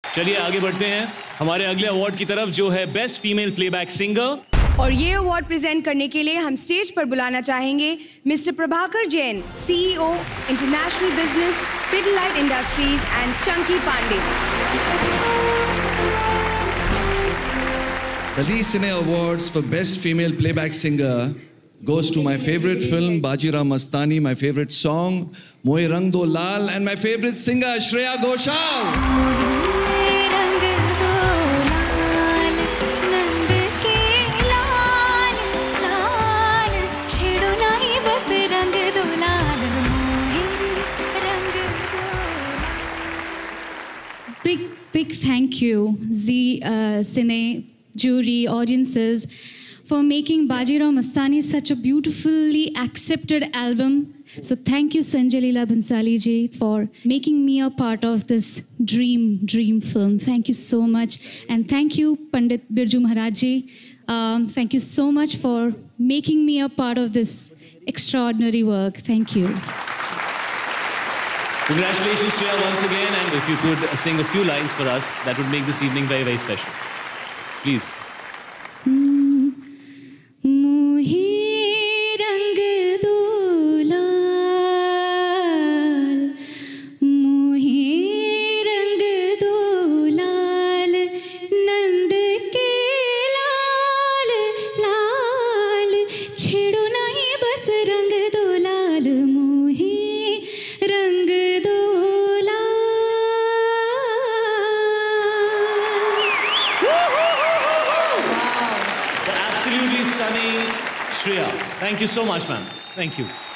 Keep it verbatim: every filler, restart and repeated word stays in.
चलिए आगे बढ़ते हैं हमारे अगले अवार्ड की तरफ, जो है बेस्ट फीमेल प्लेबैक सिंगर। और ये अवार्ड प्रेजेंट करने के लिए हम स्टेज पर बुलाना चाहेंगे mister Prabhakar Jain, CEO international business Pidilite industries and Chunky Pandey. The Zee Cine Awards for Best Female Playback Singer goes to my favorite film, Bajirao Mastani, my favorite song, Mohe Rang Do Lal, and my favorite singer, Shreya Ghoshal. Big, big thank you, Zee uh, Cine jury, audiences, for making Bajirao Mastani such a beautifully accepted album. So thank you, Sanjay Leela Bhansali ji, for making me a part of this dream, dream film. Thank you so much. And thank you, Pandit Birju Maharaj ji. Um, thank you so much for making me a part of this extraordinary work. Thank you. Congratulations, Shreya, once again. And if you could sing a few lines for us, that would make this evening very, very special. Please. Shreya, thank you so much, ma'am. Thank you.